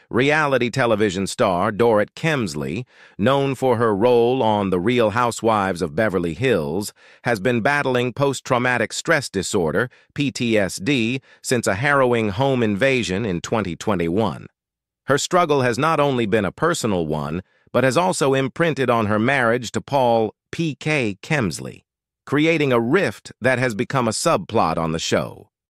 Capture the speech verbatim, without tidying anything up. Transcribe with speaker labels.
Speaker 1: reality television star Dorit Kemsley, known for her role on The Real Housewives of Beverly Hills, has been battling post-traumatic stress disorder, P T S D, since a harrowing home invasion in twenty twenty-one. Her struggle has not only been a personal one, but has also imprinted on her marriage to Paul P K Kemsley, creating a rift that has become a subplot on the show.